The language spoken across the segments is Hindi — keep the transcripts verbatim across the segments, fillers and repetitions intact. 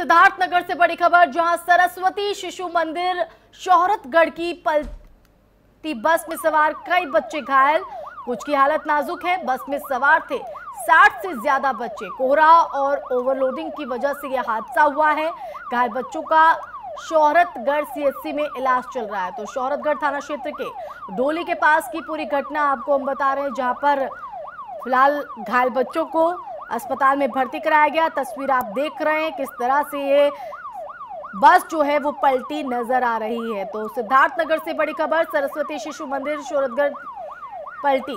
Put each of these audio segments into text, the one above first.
सिद्धार्थनगर से बड़ी खबर, जहां सरस्वती शिशु मंदिर शोहरतगढ़ की पलटी बस में सवार कई बच्चे घायल, कुछ की हालत नाजुक है। बस में सवार थे साठ से ज्यादा बच्चे। कोहरा और ओवरलोडिंग की वजह से यह हादसा हुआ है। घायल बच्चों का शोहरतगढ़ सीएचसी में इलाज चल रहा है। तो शोहरतगढ़ थाना क्षेत्र के डोली के पास की पूरी घटना आपको हम बता रहे हैं, जहां पर फिलहाल घायल बच्चों को अस्पताल में भर्ती कराया गया। तस्वीर आप देख रहे हैं किस तरह से ये बस जो है वो पलटी नजर आ रही है। तो सिद्धार्थनगर से बड़ी खबर, सरस्वती शिशु मंदिर शोहरतगढ़ पलटी।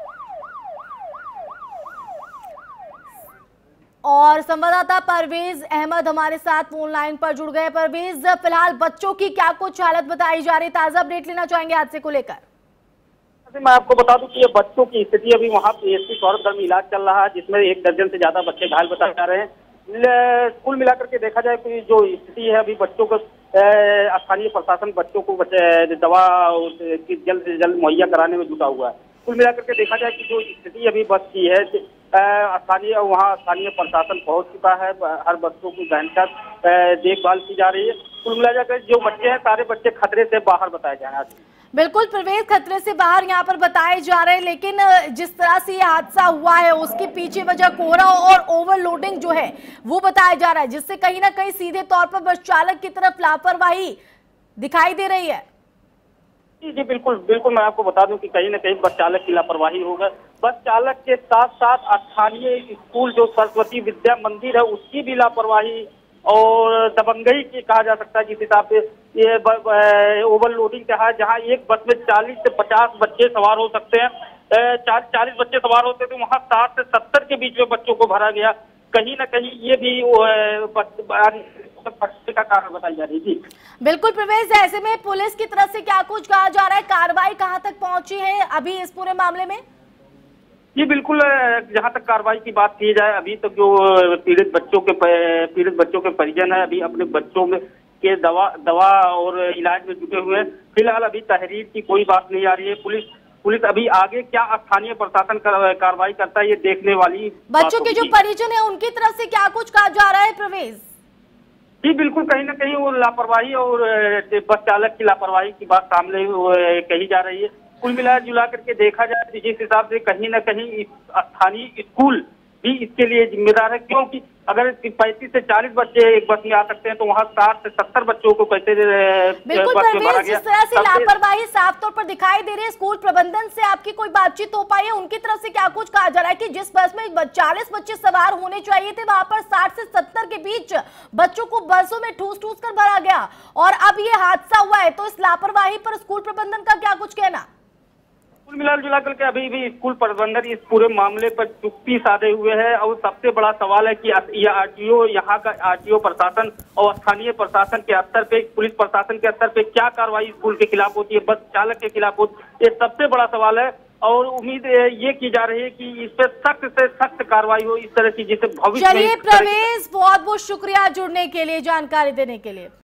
और संवाददाता परवेज अहमद हमारे साथ फोन लाइन पर जुड़ गए। परवेज, फिलहाल बच्चों की क्या कुछ हालत बताई जा रही, ताजा अपडेट लेना चाहेंगे हादसे को लेकर? मैं आपको बता दूं कि ये बच्चों की स्थिति अभी वहाँ पीएचसी शोहरतगढ़ में इलाज चल रहा है, जिसमें एक दर्जन से ज्यादा बच्चे घायल बताए जा रहे हैं। कुल मिलाकर के देखा जाए कि जो स्थिति है अभी बच्चों को स्थानीय प्रशासन बच्चों को दवा की जल्द से जल्द मुहैया कराने में जुटा हुआ है। कुल मिलाकर के देखा जाए कि जो स्थिति अभी बस की है, स्थानीय वहाँ स्थानीय प्रशासन पहुंच चुका है। हर बच्चों की भयंकर देखभाल की जा रही है। कुल मिलाकर जो बच्चे हैं सारे बच्चे खतरे से बाहर बताए जा रहे हैं। बिल्कुल प्रवेश, खतरे से बाहर यहाँ पर बताए जा रहे हैं, लेकिन जिस तरह से ये हादसा हुआ है उसके पीछे वजह कोहरा और ओवरलोडिंग जो है वो बताया जा रहा है, जिससे कहीं ना कहीं सीधे तौर पर बस चालक की तरफ लापरवाही दिखाई दे रही है। जी जी बिल्कुल बिल्कुल, मैं आपको बता दूं कि कहीं ना कहीं बस चालक की लापरवाही होगा। बस चालक के साथ साथ स्थानीय स्कूल जो सरस्वती विद्या मंदिर है उसकी भी लापरवाही और दबंगई की कहा जा सकता है। जिस हिसाब से ये ओवरलोडिंग का है, जहां एक बस में चालीस से पचास बच्चे सवार हो सकते हैं, चालीस बच्चे सवार होते थे, वहां साठ से सत्तर के बीच में बच्चों को भरा गया। कहीं ना कहीं ये भी का कारण बताई जा रही थी। बिल्कुल प्रवेश, ऐसे में पुलिस की तरफ से क्या कुछ कहा जा रहा है, कार्रवाई कहां तक पहुंची है अभी इस पूरे मामले में? जी बिल्कुल, जहां तक कार्रवाई की बात की जाए, अभी तक जो पीड़ित बच्चों के पीड़ित बच्चों के परिजन है अभी अपने बच्चों में के दवा दवा और इलाज में जुटे हुए हैं। फिलहाल अभी तहरीर की कोई बात नहीं आ रही है। पुलिस पुलिस अभी आगे क्या स्थानीय प्रशासन कार्रवाई करता है ये देखने वाली। बच्चों के जो परिजन है उनकी तरफ से क्या कुछ कहा जा रहा है प्रवेश? जी बिल्कुल, कहीं ना कहीं वो लापरवाही और बस चालक की लापरवाही की बात सामने कही जा रही है। कुल मिला जुला करके देखा जाए जिस हिसाब से कहीं ना कहीं स्थानीय स्कूल भी इसके लिए जिम्मेदार है, क्योंकि अगर पैंतीस से चालीस बच्चे एक बस में आ सकते हैं तो वहाँ साठ से सत्तर बच्चों को कैसे बिल्कुल परवेज, जिस तरह से लापरवाही साफ तौर पर दिखाई दे रही है, स्कूल प्रबंधन से आपकी कोई बातचीत हो पाई है? उनकी तरफ से क्या कुछ कहा जा रहा है कि जिस बस में चालीस बच्चे सवार होने चाहिए थे वहां पर साठ से सत्तर के बीच बच्चों को बसों में ठूस ठूस कर भरा गया और अब ये हादसा हुआ है, तो इस लापरवाही पर स्कूल प्रबंधन का क्या कुछ कहना? कुल मिला जुला करके अभी भी स्कूल प्रबंधन इस पूरे मामले पर चुप्पी साधे हुए है। और सबसे बड़ा सवाल है कि यह आरटीओ, यहाँ का आरटीओ प्रशासन और स्थानीय प्रशासन के स्तर पे, पुलिस प्रशासन के स्तर पे क्या कार्रवाई स्कूल के खिलाफ होती है, बस चालक के खिलाफ होती है, ये सबसे बड़ा सवाल है। और उम्मीद ये की जा रही है कि इस पर सख्त से सख्त कार्रवाई हो इस तरह की, जिससे भविष्य में। चलिए प्रवेश, बहुत बहुत शुक्रिया जुड़ने के लिए, जानकारी देने के लिए।